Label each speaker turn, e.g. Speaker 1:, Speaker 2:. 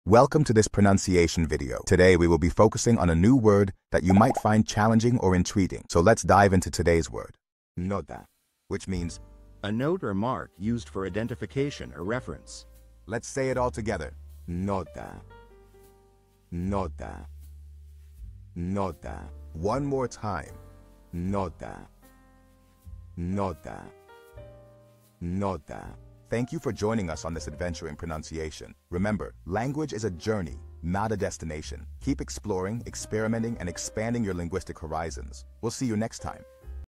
Speaker 1: Welcome to this pronunciation video. Today we will be focusing on a new word that you might find challenging or intriguing. So let's dive into today's word. Nota, which means
Speaker 2: A note or mark used for identification or reference.
Speaker 1: let's say it all together. Nota. Nota. Nota. One more time. Nota. Nota. Nota. Thank you for joining us on this adventure in pronunciation. Remember, language is a journey, not a destination. Keep exploring, experimenting, and expanding your linguistic horizons. We'll see you next time.